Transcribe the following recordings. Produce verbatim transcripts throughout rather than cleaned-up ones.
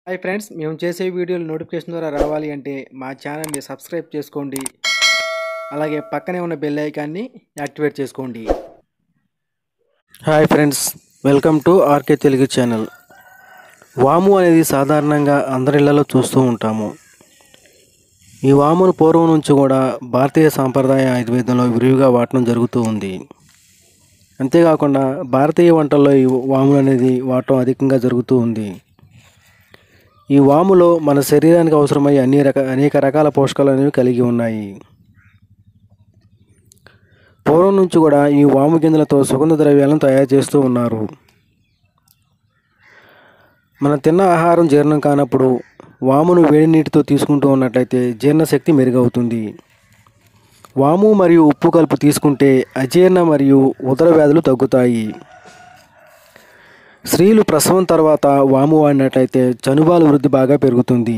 Hi friends, మేము చేసే వీడియోలు నోటిఫికేషన్ ద్వారా రావాలి అంటే మా ఛానల్ని సబ్స్క్రైబ్ చేసుకోండి. అలాగే పక్కనే ఉన్న బెల్ ఐకాన్ని యాక్టివేట్ చేసుకోండి. Hi friends, welcome to RK Telugu channel. వాము అనేది సాధారణంగా అందరిళ్లలో చూస్తూ ఉంటాము. ఈ వామును పూర్వం నుంచి కూడా భారతీయ సాంప్రదాయ ఆయుర్వేదంలో విరివిగా వాడటం జరుగుతూ ఉంది. అంతేకాకుండా భారతీయ వంటల్లో ఈ వాము అనేది వాడటం అధికంగా జరుగుతూ ఉంది. ఈ వాములో మన శరీరానికి అవసరమయ్యే అన్ని రక అనేక రకాల పోషకాలు అనేవి కలిగి ఉన్నాయి. పూర్వం నుంచి కూడా ఈ వాము గింజలతో సుగంధ ద్రవ్యాలను తయారు చేస్తూ ఉన్నారు. మనం తిన్న ఆహారం జీర్ణం కానప్పుడు వామును వేడి నీటితో తీసుకుంటూ ఉన్నట్లయితే జీర్ణశక్తి మెరుగవుతుంది. వాము మరియు ఉప్పు కలుపు తీసుకుంటే అజీర్ణ మరియు ఉదర వ్యాధులు తగ్గుతాయి. స్త్రీలు ప్రసవం తర్వాత వాము వాడినట్లయితే చనుబాలు వృద్ధి బాగా పెరుగుతుంది.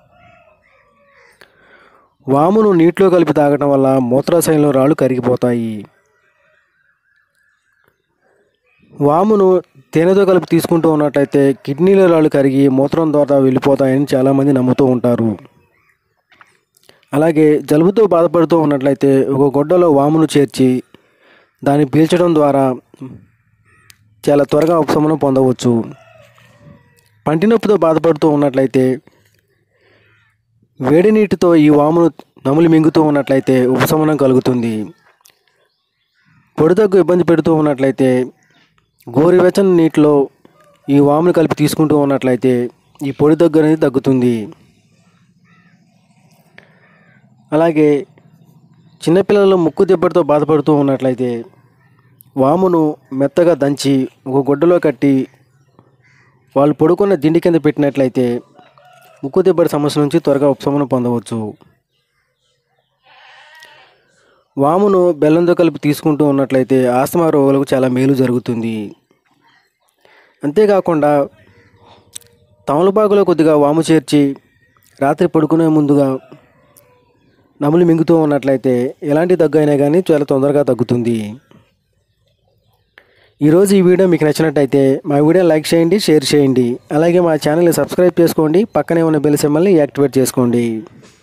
వామును నీటిలో కలిపి తాగడం వల్ల మూత్రాశయంలో రాళ్ళు కరిగిపోతాయి. వామును తేనెతో కలిపి తీసుకుంటూ ఉన్నట్లయితే కిడ్నీలో రాళ్ళు కరిగి మూత్రం ద్వారా వెళ్ళిపోతాయని చాలామంది నమ్ముతూ ఉంటారు. అలాగే జలుబుతో బాధపడుతూ ఉన్నట్లయితే ఒక గుడ్డలో వామును చేర్చి దాన్ని పీల్చడం ద్వారా చాలా త్వరగా ఉపశమనం పొందవచ్చు. పంటి నొప్పితో బాధపడుతూ ఉన్నట్లయితే వేడి నీటితో ఈ వామును నములి మింగుతూ ఉన్నట్లయితే ఉపశమనం కలుగుతుంది. పొడి దగ్గు ఇబ్బంది పెడుతూ ఉన్నట్లయితే గోరువెచ్చని నీటిలో ఈ వామును కలిపి తీసుకుంటూ ఉన్నట్లయితే ఈ పొడి దగ్గు అనేది తగ్గుతుంది. అలాగే చిన్నపిల్లలు ముక్కు దిబ్బడితో బాధపడుతూ ఉన్నట్లయితే వామును మెత్తగా దంచి ఒక గుడ్డలో కట్టి వాళ్ళు పడుకున్న దిండి కింద పెట్టినట్లయితే ముక్కు దిబ్బడి సమస్య నుంచి త్వరగా ఉపశమనం పొందవచ్చు. వామును బెల్లంతో కలిపి తీసుకుంటూ ఉన్నట్లయితే ఆస్తమా రోగులకు చాలా మేలు జరుగుతుంది. అంతేకాకుండా తమలపాకులో కొద్దిగా వాము చేర్చి రాత్రి పడుకునే ముందుగా నములు మింగుతూ ఉన్నట్లయితే ఎలాంటి దగ్గు అయినా కానీ చాలా తొందరగా తగ్గుతుంది. ఈరోజు ఈ వీడియో మీకు నచ్చినట్టయితే మా వీడియో లైక్ చేయండి, షేర్ చేయండి. అలాగే మా ఛానల్ని సబ్స్క్రైబ్ చేసుకోండి. పక్కనే ఉన్న బెల్ సింబల్ని యాక్టివేట్ చేసుకోండి.